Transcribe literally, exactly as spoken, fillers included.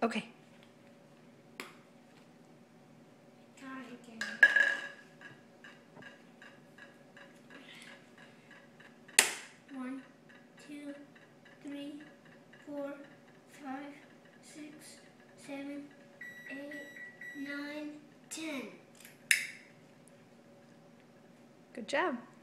Okay. Try again. One, two, three, four, five, six, seven, eight, nine, ten. Good job.